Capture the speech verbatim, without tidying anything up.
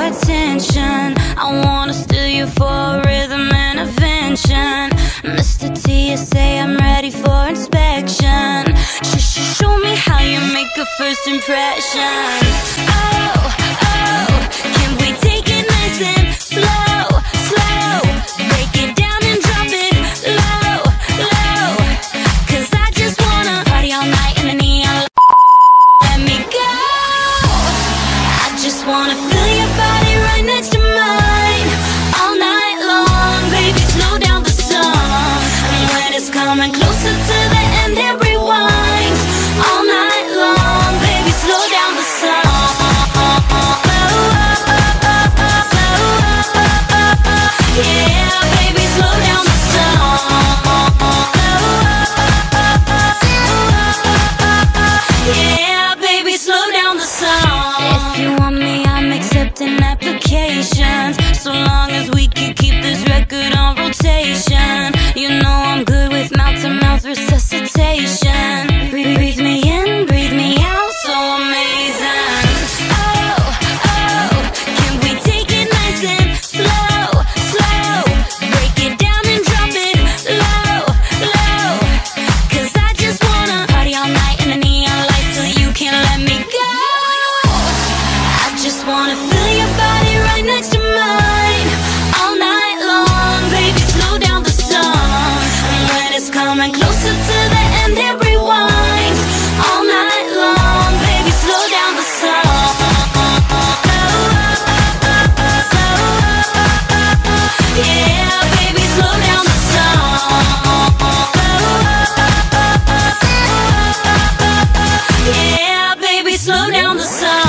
attention. I wanna steal you for rhythm and invention. Mister T S A, I'm ready for inspection. Sh sh Show me how you make a first impression. Oh, oh, can we take it nice and slow, slow? Break it down and drop it low, low. Cause I just wanna party all night in the neon. Let me go. I just wanna feel your body right next to mine all night long. Baby, slow down the song. And when it's coming closer to the end, it rewinds all night long. Baby, slow down the song. Yeah, baby, slow down the song. Yeah, baby, slow down the song. If you want me, I'm accepting applications, so long as we can keep this record on rotation. You know I'm good with mouth-to-mouth resuscitation. Breathe, breathe me in, breathe me out, so amazing. Oh, oh, can we take it nice and slow, slow? Break it down and drop it low, low. Cause I just wanna party all night in the neon lights till you can't let me go. I just wanna feel your body right next to mine all night long. Baby, slow down the song. And when it's coming closer to the end, it rewinds all night long. Baby, slow down the song. Yeah, baby, slow down the song. Yeah, baby, slow down the song.